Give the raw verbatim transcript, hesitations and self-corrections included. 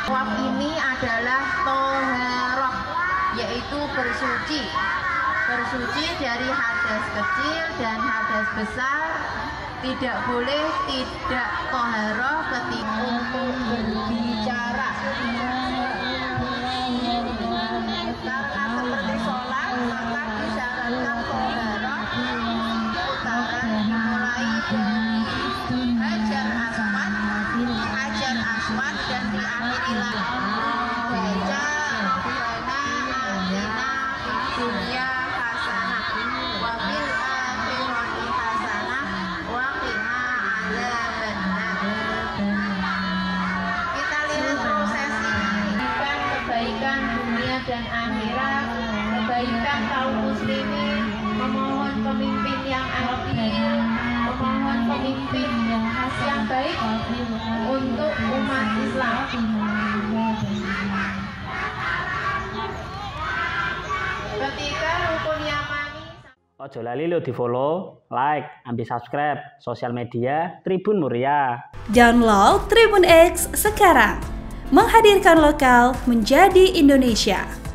Tawaf ini adalah toharoh, yaitu bersuci. Bersuci dari hadas kecil dan hadas besar. Tidak boleh tidak toharoh ketika untuk berbicara. Karena seperti sholat, maka disyaratkan toharoh. Putaran dimulai dari hajar aswad, hajar aswad dan diakhirilah baca Rabbana atina fid dunya hasanah wa fil akhirati hasanah wa qina adzabannar. Kita lihat prosesnya, kebaikan dunia dan akhirat, kebaikan kaum muslimin, memohon pemimpin yang adil, memohon pemimpin yang baik untuk umat Islam. Ketika rukun Yamani, ojo lali lo di follow, like, ambil subscribe sosial media Tribun Muria. Download Tribun X sekarang, menghadirkan lokal menjadi Indonesia.